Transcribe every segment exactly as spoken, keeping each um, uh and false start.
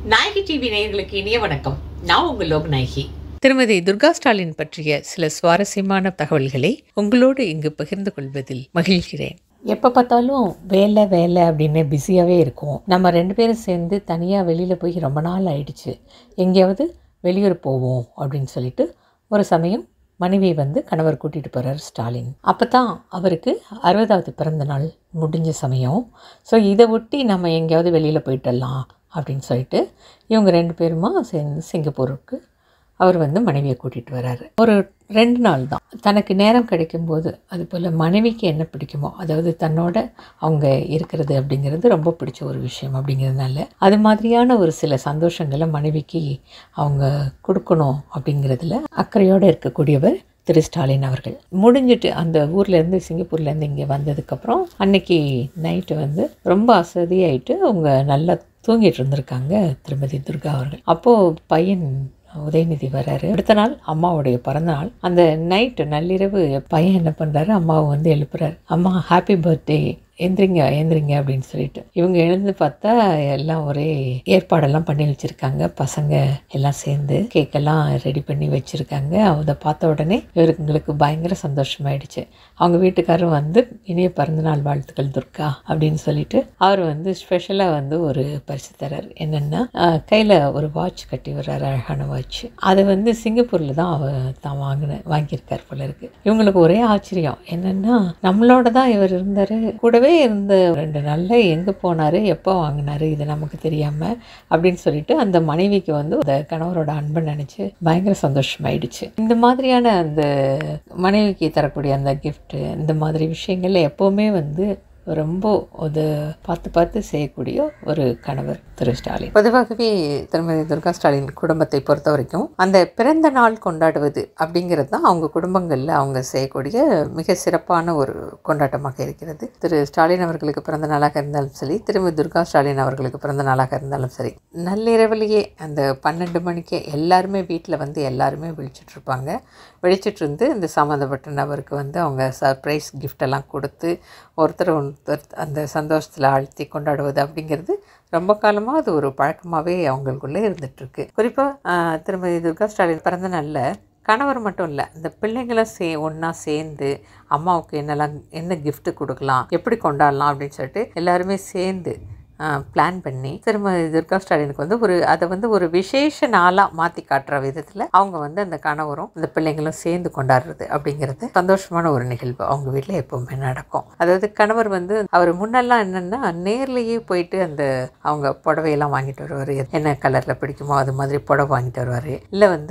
நாயகி TV நேயர்களுக்கு இனிய வணக்கம். நான் உங்கள் லோக் நாயகி. திருமதி துர்கா ஸ்டாலின் பற்றிய சில சுவாரஸ்யமான தகவல்களை உங்களோடு இங்கு பகிர்ந்து கொள்வதில் மகிழ்கிறேன். எப்போ பார்த்தாலும் வேலை வேலை அப்படின்னு பிஸியாகவே இருக்கும். நம்ம ரெண்டு பேரும் சேர்ந்து தனியாக வெளியில் போய் ரொம்ப நாள் ஆயிடுச்சு, எங்கேயாவது வெளியூர் போவோம் அப்படின்னு சொல்லிட்டு ஒரு சமயம் மனைவி வந்து கணவர் கூட்டிகிட்டு போகிறார் ஸ்டாலின். அப்போ தான் அவருக்கு அறுபதாவது பிறந்த நாள் முடிஞ்ச சமயம். ஸோ இதை ஒட்டி நம்ம எங்கேயாவது வெளியில் போயிட்டலாம் அப்படின்னு சொல்லிட்டு இவங்க ரெண்டு பேருமா சேர்ந்து சிங்கப்பூருக்கு அவர் வந்து மனைவியை கூட்டிகிட்டு வர்றாரு. ஒரு ரெண்டு நாள் தான். தனக்கு நேரம் கிடைக்கும்போது அது போல் மனைவிக்கு என்ன பிடிக்குமோ, அதாவது தன்னோட அவங்க இருக்கிறது அப்படிங்கிறது ரொம்ப பிடிச்ச ஒரு விஷயம் அப்படிங்கிறதுனால அது மாதிரியான ஒரு சில சந்தோஷங்களை மனைவிக்கு அவங்க கொடுக்கணும் அப்படிங்கிறதுல அக்கறையோடு இருக்கக்கூடியவர் திரு ஸ்டாலின் அவர்கள். முடிஞ்சிட்டு அந்த ஊர்லேருந்து சிங்கப்பூர்லேருந்து இங்கே வந்ததுக்கப்புறம் அன்னைக்கு நைட்டு வந்து ரொம்ப அசதியாயிட்டு அவங்க நல்லா தூங்கிட்டு இருந்திருக்காங்க திருமதி துர்கா அவர்கள். அப்போது பையன் உதயநிதி வர்றாரு. அடுத்த நாள் அம்மாவுடைய பிறந்த நாள். அந்த நைட்டு நள்ளிரவு பையன் என்ன பண்ணுறாரு, அம்மாவை வந்து எழுப்புறாரு. அம்மா ஹாப்பி பர்த்டே, எந்திரிங்க எந்திரிங்க அப்படின்னு சொல்லிட்டு. இவங்க எழுந்து பார்த்தா எல்லாம் ஒரே ஏற்பாடெல்லாம் பண்ணி வச்சுருக்காங்க. பசங்க எல்லாம் சேர்ந்து கேக்கெல்லாம் ரெடி பண்ணி வச்சுருக்காங்க. அதை பார்த்த உடனே இவருக்கு பயங்கர சந்தோஷமாயிடுச்சு. அவங்க வீட்டுக்காரரும் வந்து இனிய பிறந்தநாள் வாழ்த்துக்கள் துர்கா அப்படின்னு சொல்லிட்டு அவர் வந்து ஸ்பெஷலாக வந்து ஒரு பரிசு தரார். என்னென்னா கையில் ஒரு வாட்ச் கட்டி வர்றாரு, அழகான வாட்ச். அதை வந்து சிங்கப்பூரில் தான் அவர் தான் வாங்கின வாங்கியிருக்கார் போல இருக்குது. இவங்களுக்கு ஒரே ஆச்சரியம் என்னென்னா, நம்மளோட தான் இவர் இருந்தார், கூடவே இருந்த ரெண்டு நாளில் எங்கே போனார், எப்போ வாங்கினார், இது நமக்கு தெரியாமல் அப்படின்னு சொல்லிட்டு அந்த மனைவிக்கு வந்து அந்த கணவரோட அன்பை நினச்சி பயங்கர சந்தோஷமாயிடுச்சு. இந்த மாதிரியான அந்த மனைவிக்கு தரக்கூடிய அந்த கிஃப்ட்டு, இந்த மாதிரி விஷயங்கள்ல எப்போவுமே வந்து ரொம்ப அது பார்த்து பார்த்து செய்யக்கூடிய ஒரு கணவர் திரு ஸ்டாலின். பொதுவாகவே திருமதி துர்கா ஸ்டாலின் குடும்பத்தை பொறுத்த வரைக்கும் அந்த பிறந்த நாள் கொண்டாடுவது அப்படிங்கிறது தான் அவங்க குடும்பங்களில் அவங்க செய்யக்கூடிய மிக சிறப்பான ஒரு கொண்டாட்டமாக இருக்கிறது. திரு ஸ்டாலின் அவர்களுக்கு பிறந்த நாளாக இருந்தாலும் சரி, திருமதி துர்கா ஸ்டாலின் அவர்களுக்கு பிறந்த நாளாக இருந்தாலும் சரி, நள்ளிரவிலேயே அந்த பன்னெண்டு மணிக்கே எல்லாருமே வீட்டில் வந்து எல்லாருமே விழிச்சிட்ருப்பாங்க. விழிச்சிட்டு இருந்து இந்த சம்மந்தப்பட்ட நபருக்கு வந்து அவங்க சர்ப்ரைஸ் கிஃப்டெல்லாம் கொடுத்து ஒருத்தர் ஒருத்தர் அந்த சந்தோஷத்தில் ஆழ்த்தி கொண்டாடுவது அப்படிங்கிறது ரொம்ப காலமாக அது ஒரு பழக்கமாகவே அவங்களுக்குள்ளே இருந்துகிட்ருக்கு. குறிப்பாக திருமதி துர்கா ஸ்டாலின் பிறந்த நாளில் கணவர் மட்டும் இல்லை, இந்த பிள்ளைங்களும் சே ஒன்றா சேர்ந்து அம்மாவுக்கு என்னெல்லாம் என்ன கிஃப்ட்டு கொடுக்கலாம், எப்படி கொண்டாடலாம் அப்படின்னு சொல்லிட்டு எல்லாருமே சேர்ந்து பிளான் பண்ணி திருமதி துர்கா ஸ்டாலினுக்கு வந்து ஒரு அதை வந்து ஒரு விசேஷ நாளாக மாற்றி காட்டுற விதத்தில் அவங்க வந்து அந்த கணவரும் அந்த பிள்ளைங்களும் சேர்ந்து கொண்டாடுறது அப்படிங்கிறது சந்தோஷமான ஒரு நிகழ்வு அவங்க வீட்டில் எப்போவுமே நடக்கும். அதாவது கணவர் வந்து அவர் முன்னெல்லாம் என்னென்னா நேர்லேயே போயிட்டு அந்த அவங்க புடவையெல்லாம் வாங்கிட்டு வருவார். என்ன கலரில் பிடிக்குமோ அது மாதிரி புடவை வாங்கிட்டு வருவார். இல்லை வந்து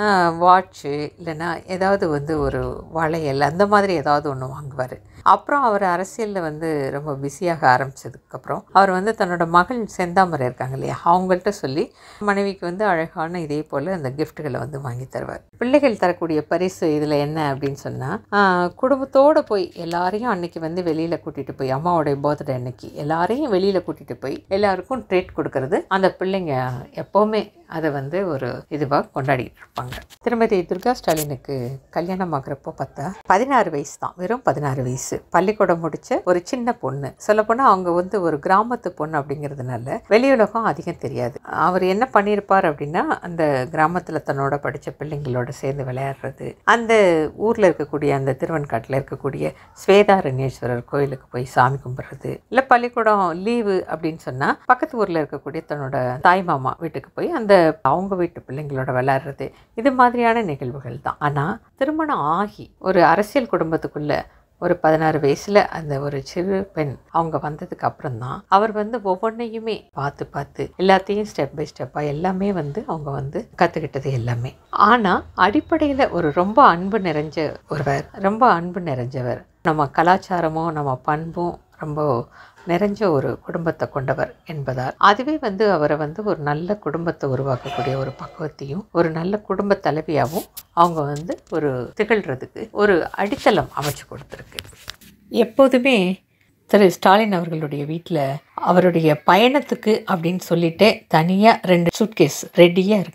வாட்சு இல்லைன்னா ஏதாவது வந்து ஒரு வளையல் அந்த மாதிரி ஏதாவது ஒன்று வாங்குவார். அப்புறம் அவர் அரசியலில் வந்து ரொம்ப பிஸியாக ஆரம்பித்ததுக்கப்புறம் அவர் வந்து தன்னோட மகள் செந்தாமரை இருக்காங்க இல்லையா, அவங்கள்ட்ட சொல்லி மனைவிக்கு வந்து அழகான இதே போல் அந்த கிஃப்ட்டுகளை வந்து வாங்கி தருவார். பிள்ளைகள் தரக்கூடிய பரிசு இதில் என்ன அப்படின்னு சொன்னால், குடும்பத்தோடு போய் எல்லாரையும் அன்றைக்கி வந்து வெளியில் கூட்டிகிட்டு போய் அம்மாவோடைய பர்த்டே அன்னைக்கு எல்லாரையும் வெளியில் கூட்டிகிட்டு போய் எல்லாருக்கும் ட்ரீட் கொடுக்கறது அந்த பிள்ளைங்க எப்போவுமே அதை வந்து ஒரு இதுவாக கொண்டாடிட்டு இருப்பாங்க. திருமதி துர்கா ஸ்டாலினுக்கு கல்யாணம் ஆகிறப்போ பார்த்தா பதினாறு வயசு தான், வெறும் பதினாறு வயசு. பள்ளிக்கூடம் முடிச்ச ஒரு சின்ன பொண்ணு. சொல்லப்போனால் அவங்க வந்து ஒரு கிராமத்து பொண்ணு அப்படிங்கிறதுனால வெளியுலகம் அதிகம் தெரியாது. அவர் என்ன பண்ணியிருப்பார் அப்படின்னா, அந்த கிராமத்தில் தன்னோட படித்த பிள்ளைங்களோட சேர்ந்து விளையாடுறது, அந்த ஊரில் இருக்கக்கூடிய அந்த திருவன்காட்டில் இருக்கக்கூடிய ஸ்வேதாரண்யேஸ்வரர் கோயிலுக்கு போய் சாமி கும்பிட்றது, இல்லை பள்ளிக்கூடம் லீவு அப்படின்னு சொன்னால் பக்கத்து ஊரில் இருக்கக்கூடிய தன்னோட தாய் மாமா வீட்டுக்கு போய் அந்த அவங்க வீட்டு பிள்ளைங்களோட விளையாடுறது, இது மாதிரியான நிகழ்வுகள் தான். ஆனால் திருமணம் ஆகி ஒரு அரசியல் குடும்பத்துக்குள்ளே ஒரு பதினாறு வயசில் அந்த ஒரு சிறு பெண் அவங்க வந்ததுக்கு அப்புறம் தான் அவர் வந்து ஒவ்வொன்றையுமே பார்த்து பார்த்து எல்லாத்தையும் ஸ்டெப் பை ஸ்டெப்பாக எல்லாமே வந்து அவங்க வந்து கற்றுக்கிட்டது எல்லாமே. ஆனால் அடிப்படையில் ஒரு ரொம்ப அன்பு நிறைஞ்ச ஒருவர், ரொம்ப அன்பு நிறைஞ்சவர், நம்ம கலாச்சாரமும் நம்ம பண்பும் ரொம்ப நிறைஞ்ச ஒரு குடும்பத்தை கொண்டவர் என்பதால் அதுவே வந்து அவரை வந்து ஒரு நல்ல குடும்பத்தை உருவாக்கக்கூடிய ஒரு பக்குவத்தையும் ஒரு நல்ல குடும்ப தலைவியாகவும் அவங்க வந்து ஒரு திகழ்கிறதுக்கு ஒரு அடித்தளம் அமைச்சு கொடுத்துருக்கு. எப்போதுமே திரு ஸ்டாலின் அவர்களுடைய வீட்டில் அவருடைய பயணத்துக்கு அப்படின்னு சொல்லிட்டு தனியாக ரெண்டு சூட்கேஸ் ரெடியாக இருக்குமா.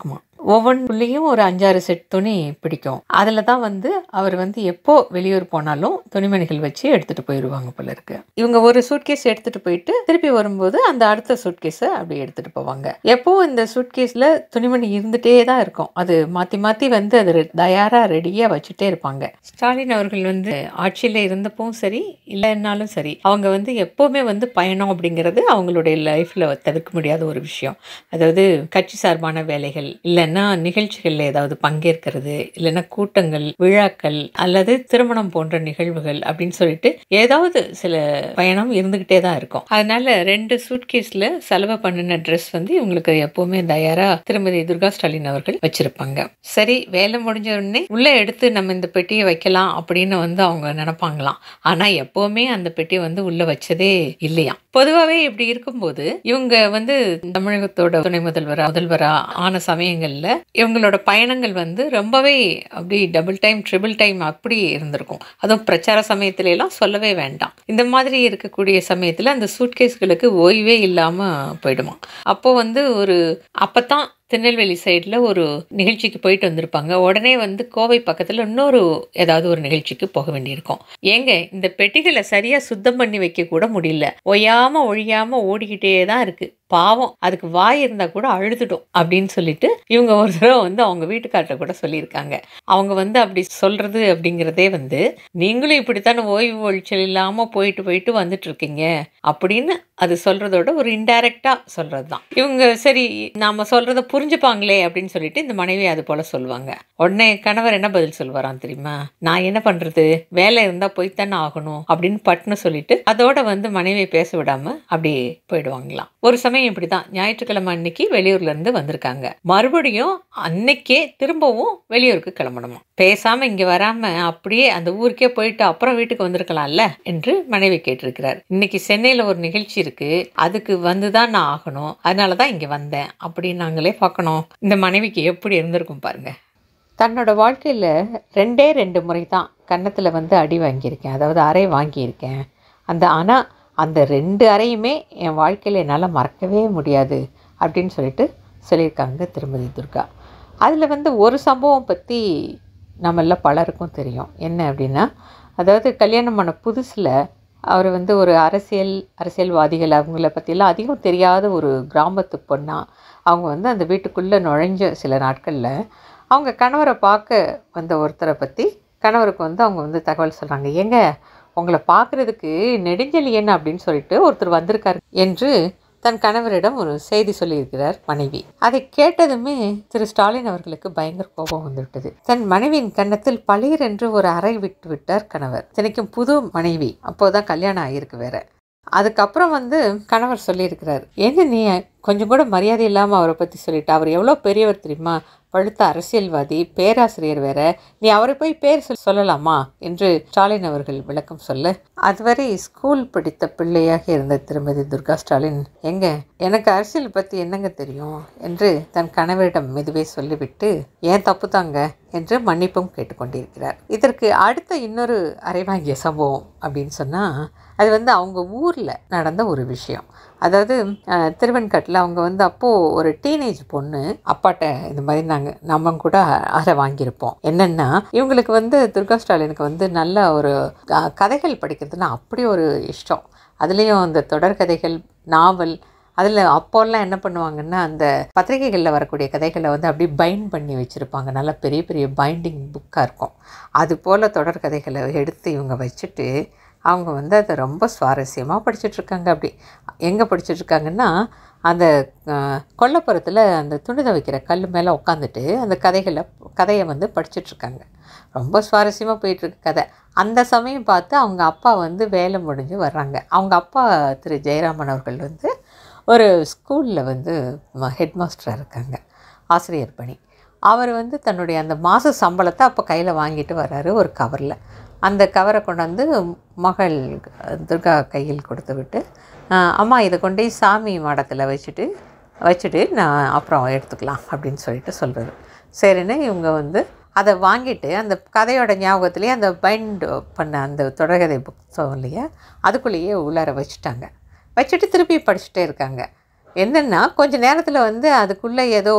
ஒவ்வொன்றுலேயும் ஒரு அஞ்சாறு செட் துணி பிடிக்கும். அதில் தான் வந்து அவர் வந்து எப்போ வெளியூர் போனாலும் துணிமணிகள் வச்சு எடுத்துகிட்டு போயிடுவாங்க போல இருக்கு. இவங்க ஒரு சூட்கேஸ் எடுத்துகிட்டு போயிட்டு திருப்பி வரும்போது அந்த அடுத்த சூட்கேஸை அப்படி எடுத்துகிட்டு போவாங்க. எப்போவும் இந்த சூட்கேஸில் துணிமணி இருந்துகிட்டே தான் இருக்கும். அது மாற்றி மாற்றி வந்து அது தயாராக ரெடியாக வச்சுட்டே இருப்பாங்க. ஸ்டாலின் அவர்கள் வந்து ஆட்சியில் இருந்தப்பவும் சரி இல்லைன்னாலும் சரி அவங்க வந்து எப்போவுமே வந்து பயணம் அப்படிங்கிறது அவங்களுடைய லைஃப்பில் தவிர்க்க முடியாத ஒரு விஷயம். அதாவது கட்சி சார்பான வேலைகள் இல்லைன்னா நிகழ்ச்சிகளில் ஏதாவது பங்கேற்கிறது இல்லைன்னா கூட்டங்கள் விழாக்கள் அல்லது திருமணம் போன்ற நிகழ்வுகள் அப்படின்னு சொல்லிட்டு ஏதாவது சில பயணம் இருந்துகிட்டே தான் இருக்கும். அதனால ரெண்டு சூட்கேஸ்ல செலவு பண்ணின ட்ரெஸ் வந்து இவங்களுக்கு எப்பவுமே தயாரா திருமதி துர்கா ஸ்டாலின் அவர்கள் வச்சிருப்பாங்க. சரி, வேலை முடிஞ்ச உடனே உள்ள எடுத்து நம்ம இந்த பெட்டியை வைக்கலாம் அப்படின்னு வந்து அவங்க நினைப்பாங்களாம். ஆனா எப்பவுமே அந்த பெட்டியை வந்து உள்ள வச்சதே இல்லையா. பொதுவாகவே இப்படி இருக்கும்போது இவங்க வந்து தமிழகத்தோட துணை முதல்வரா முதல்வரா ஆன சமயங்கள்ல இவங்களோட பயணங்கள் வந்து ரொம்பவே அப்படி டபுள் டைம் ட்ரிபிள் டைம் அப்படி இருந்திருக்கும். அதுவும் பிரச்சார சமயத்துல எல்லாம் சொல்லவே வேண்டாம். இந்த மாதிரி இருக்கக்கூடிய சமயத்துல அந்த சூட்கேஸ்களுக்கு ஓய்வே இல்லாம போயிடுமா. அப்போ வந்து ஒரு அப்பதான் திருநெல்வேலி சைடில் ஒரு நிகழ்ச்சிக்கு போயிட்டு வந்திருப்பாங்க. உடனே வந்து கோவை பக்கத்தில் இன்னொரு ஏதாவது ஒரு நிகழ்ச்சிக்கு போக வேண்டியிருக்கும். ஏங்க இந்த பெட்டிகளை சரியாக சுத்தம் பண்ணி வைக்க கூட முடியல, ஒய்யாமல் ஒழியாமல் ஓடிக்கிட்டே தான் இருக்குது. பாவம், அதுக்கு வாய் இருந்தால் கூட அழுதுடும் அப்படின்னு சொல்லிட்டு இவங்க ஒரு தடவை வந்து அவங்க வீட்டுக்கார்ட்ட கூட சொல்லியிருக்காங்க. அவங்க வந்து அப்படி சொல்கிறது அப்படிங்கிறதே வந்து நீங்களும் இப்படித்தானே ஓய்வு ஒழிச்சல் இல்லாமல் போயிட்டு போயிட்டு வந்துட்டு இருக்கீங்க அப்படின்னு அது சொல்கிறதோட ஒரு இன்டைரக்டாக சொல்கிறது தான். இவங்க சரி நாம் சொல்கிறத புரிஞ்சுப்பாங்களே அப்படின்னு சொல்லிட்டு இந்த மனைவி அது போல் சொல்லுவாங்க. உடனே கணவர் என்ன பதில் சொல்வாராம் தெரியுமா? நான் என்ன பண்ணுறது, வேலை இருந்தால் போய்த்தானே ஆகணும் அப்படின்னு பட்டுன்னு சொல்லிட்டு அதோட வந்து மனைவியை பேச விடாமல் அப்படி போயிடுவாங்களாம். ஒரு சமயம் இப்படிதான் ஞாயிற்றுக்கிழமை அன்னைக்கு வெளியூர்ல இருந்து வந்திருக்காங்க. மறுபடியும் அன்னைக்கே திரும்பவும் வெளியூருக்கு கிளம்பணுமா. பேசாம இங்க வராம அப்படியே அந்த ஊருக்கே போயிட்டு அப்புறம் வீட்டுக்கு வந்திருக்கலாம்ல என்று மனைவி கேட்டிருக்கிறார். இன்னைக்கு சென்னையில ஒரு நிகழ்ச்சி இருக்கு, அதுக்கு வந்துதான் நான் ஆகணும், அதனாலதான் இங்க வந்தேன் அப்படின்னு நாங்களே பார்க்கணும். இந்த மனைவிக்கு எப்படி இருந்திருக்கும் பாருங்க. தன்னோட வாழ்க்கையில ரெண்டே ரெண்டு முறை தான் கன்னத்துல வந்து அடி வாங்கியிருக்கேன், அதாவது அறை வாங்கியிருக்கேன். அந்த ஆனா அந்த ரெண்டு அறையுமே என் வாழ்க்கையில் என்னால் மறக்கவே முடியாது அப்படின்னு சொல்லிட்டு சொல்லியிருக்காங்க திருமதி துர்கா. அதில் வந்து ஒரு சம்பவம் பற்றி நம்மள பலருக்கும் தெரியும். என்ன அப்படின்னா, அதாவது கல்யாணம் பண்ண புதுசில் அவர் வந்து ஒரு அரசியல் அரசியல்வாதிகள் அவங்கள பற்றிலாம் அதிகம் தெரியாத ஒரு கிராமத்து பொண்ணாக அவங்க வந்து அந்த வீட்டுக்குள்ளே நுழைஞ்ச சில நாட்களில் அவங்க கணவரை பார்க்க வந்த ஒருத்தரை பற்றி கணவருக்கு வந்து அவங்க வந்து தகவல் சொல்கிறாங்க. ஏங்க உங்களை பார்க்குறதுக்கு நெடுஞ்செழியன் அப்படின்னு சொல்லிட்டு ஒருத்தர் வந்திருக்காரு என்று தன் கணவரிடம் ஒரு செய்தி சொல்லியிருக்கிறார் மனைவி. அதை கேட்டதுமே திரு ஸ்டாலின் அவர்களுக்கு பயங்கர கோபம் வந்துவிட்டது. தன் மனைவியின் கன்னத்தில் பளீர் என்று ஒரு அறை விட்டு விட்டார் கணவர். தினைக்கும் புது மனைவி, அப்போதான் கல்யாணம் ஆகியிருக்கு வேற. அதுக்கப்புறம் வந்து கணவர் சொல்லியிருக்கிறார், என்ன நீ கொஞ்சம் கூட மரியாதை இல்லாமல் அவரை பற்றி சொல்லிட்டு, அவர் எவ்வளோ பெரியவர் தெரியுமா, பழுத்த அரசியல்வாதி, பேராசிரியர் வேற, நீ அவரை போய் பேர் சொல் சொல்லலாமா என்று ஸ்டாலின் அவர்கள் விளக்கம் சொல்ல, அதுவரை ஸ்கூல் படித்த பிள்ளையாக இருந்த திருமதி துர்கா ஸ்டாலின், எங்க எனக்கு அரசியல் பற்றி என்னங்க தெரியும் என்று தன் கணவரிடம் மெதுவே சொல்லிவிட்டு, ஏன் தப்பு தாங்க என்று மன்னிப்பும் கேட்டுக்கொண்டிருக்கிறார். இதற்கு அடுத்த இன்னொரு அரைவாங்கிய சம்பவம் அப்படின்னு சொன்னால், அது வந்து அவங்க ஊரில் நடந்த ஒரு விஷயம். அதாவது திருவெண்காட்டில் அவங்க வந்து அப்போது ஒரு டீனேஜ் பொண்ணு அப்பாட்ட இந்த மாதிரி நாங்கள் நம்ம கூட அறை வாங்கியிருப்போம். என்னென்னா, இவங்களுக்கு வந்து துர்கா ஸ்டாலினுக்கு வந்து நல்ல ஒரு கதைகள் படிக்கிறதுனா அப்படி ஒரு இஷ்டம். அதுலேயும் அந்த தொடர்கதைகள், நாவல், அதில் அப்போல்லாம் என்ன பண்ணுவாங்கன்னா, அந்த பத்திரிகைகளில் வரக்கூடிய கதைகளை வந்து அப்படியே பைண்ட் பண்ணி வச்சுருப்பாங்க. நல்லா பெரிய பெரிய பைண்டிங் புக்காக இருக்கும். அது போல் தொடர்கதைகளை எடுத்து இவங்க வச்சுட்டு அவங்க வந்து அதை ரொம்ப சுவாரஸ்யமாக படிச்சுட்ருக்காங்க. அப்படி எங்கே படிச்சுட்ருக்காங்கன்னா, அந்த கொல்லைப்புறத்தில் அந்த துணி துவைக்கிற கல் மேலே உட்காந்துட்டு அந்த கதைகளை கதையை வந்து படிச்சுட்ருக்காங்க. ரொம்ப சுவாரஸ்யமாக போயிட்டுருக்கு கதை. அந்த சமயம் பார்த்து அவங்க அப்பா வந்து வேலை முடிஞ்சு வர்றாங்க. அவங்க அப்பா திரு ஜெயராமன் அவர்கள் வந்து ஒரு ஸ்கூலில் வந்து ஹெட் மாஸ்டராக இருக்காங்க, ஆசிரியர் பணி. அவர் வந்து தன்னுடைய அந்த மாத சம்பளத்தை அப்போ கையில் வாங்கிட்டு வர்றாரு ஒரு கவரில். அந்த கவரை கொண்டாந்து மகள் துர்கா கையில் கொடுத்து விட்டு, அம்மா இதை கொண்டு சாமி மாடத்தில் வச்சுட்டு வச்சுட்டு நான் அப்புறம் எடுத்துக்கலாம் அப்படின்னு சொல்லிட்டு சொல்கிறது. சரின்னு இவங்க வந்து அதை வாங்கிட்டு அந்த கதையோட ஞாபகத்துலேயே அந்த பைண்ட் பண்ண அந்த தொடர்கதை புத்தகம் இல்லையா, அதுக்குள்ளேயே உள்ளார வச்சுட்டாங்க. வச்சுட்டு திருப்பி படிச்சுட்டே இருக்காங்க. என்னென்னா, கொஞ்சம் நேரத்தில் வந்து அதுக்குள்ளே ஏதோ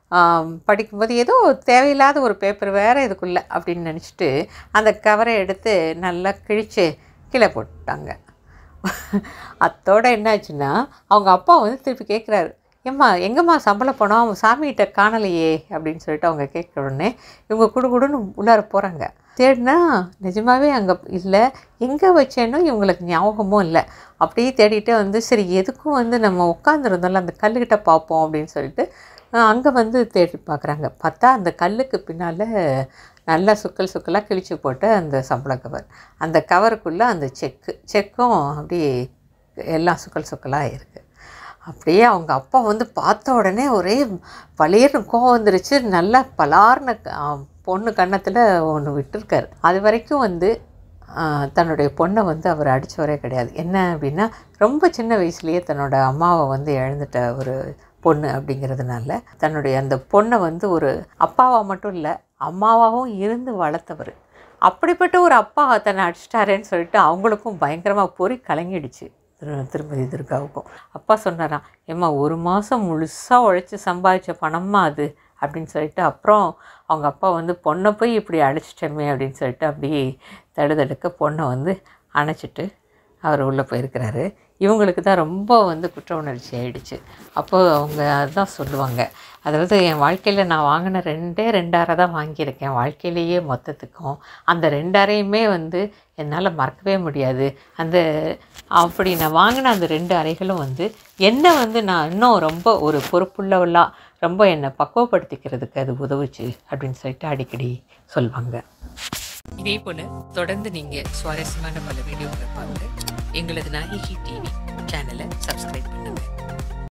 படிக்கும்போது ஏதோ தேவையில்லாத ஒரு பேப்பர் வேறு இதுக்குள்ளே அப்படின்னு நினச்சிட்டு அந்த கவரை எடுத்து நல்லா கிழித்து கீழே போட்டாங்க. அத்தோடு என்னாச்சுன்னா அவங்க அப்பா வந்து திருப்பி கேட்குறாரு, ஏம்மா எங்கேம்மா சம்பளம் போனோம், அவங்க சாமிகிட்ட காணலையே அப்படின்னு சொல்லிட்டு அவங்க கேட்குற உடனே இவங்க குடு குடுன்னு உள்ளார போகிறாங்க. தேடினா நிஜமாகவே அங்கே இல்லை, எங்கே வச்சேன்னு இவங்களுக்கு ஞாபகமும் இல்லை. அப்படியே தேடிட்டு வந்து சரி எதுக்கும் வந்து நம்ம உட்காந்துருந்தோம்ல அந்த கல்லுக்கிட்ட பார்ப்போம் அப்படின்னு சொல்லிட்டு அங்கே வந்து தேடி பார்க்குறாங்க. பார்த்தா அந்த கல்லுக்கு பின்னால் நல்லா சுக்கல் சுக்கலாக கிழிச்சு போட்ட அந்த சம்பள கவர், அந்த கவருக்குள்ளே அந்த செக்கு செக்கும் அப்படியே எல்லாம் சுக்கல் சுக்கலாக இருக்குது. அப்படியே அவங்க அப்பா வந்து பார்த்த உடனே ஒரே பழையன்னு கோவம் வந்துருச்சு. நல்லா பலார்னு பொண்ணு கன்னத்தில் ஒன்று விட்டுருக்காரு. அது வரைக்கும் வந்து தன்னுடைய பொண்ணை வந்து அவர் அடித்தவரே கிடையாது. என்ன அப்படின்னா ரொம்ப சின்ன வயசுலேயே தன்னோட அம்மாவை வந்து இழந்துட்ட ஒரு பொண்ணு அப்படிங்கிறதுனால தன்னுடைய அந்த பொண்ணை வந்து ஒரு அப்பாவாக மட்டும் இல்லை அம்மாவாகவும் இருந்து வளர்த்தவர். அப்படிப்பட்ட ஒரு அப்பா தன்னை அடிச்சிட்டாரேன்னு சொல்லிட்டு அவங்களுக்கும் பயங்கரமாக பொறி கலங்கிடுச்சு திரு திருமதி துர்காவுக்கும். அப்பா சொன்னாராம், ஏம்மா ஒரு மாதம் முழுசாக உழைச்சி சம்பாதிச்ச பணமா அது அப்படின்னு சொல்லிட்டு அப்புறம் அவங்க அப்பா வந்து பொண்ணை போய் இப்படி அழைச்சிட்டோமே அப்படின்னு சொல்லிட்டு அப்படியே தடுதடுக்க பொண்ணை வந்து அணைச்சிட்டு அவர் உள்ளே போயிருக்கிறாரு. இவங்களுக்கு தான் ரொம்ப வந்து குற்ற உணர்ச்சி ஆகிடுச்சு. அப்போது அவங்க அதுதான் சொல்லுவாங்க, அதாவது என் வாழ்க்கையில் நான் வாங்கின ரெண்டே ரெண்டாயிரம் தான் வாங்கியிருக்கேன் வாழ்க்கையிலேயே மொத்தத்துக்கும். அந்த ரெண்டாயிரையுமே வந்து என்னால் மறக்கவே முடியாது. அந்த அப்படி நான் வாங்கின அந்த ரெண்டு அறைகளும் வந்து என்னை வந்து நான் இன்னும் ரொம்ப ஒரு பொறுப்புள்ளவளாக ரொம்ப என்னை பக்குவப்படுத்திக்கிறதுக்கு அது உதவுச்சு அப்படின்னு சொல்லிட்டு அடிக்கடி சொல்லுவாங்க. இதே போல் தொடர்ந்து நீங்கள் சுவாரஸ்யமான பல வீடியோக்களை பாருங்கள். எங்களது நாயகி டிவி சேனலை சப்ஸ்கிரைப் பண்ணுங்கள்.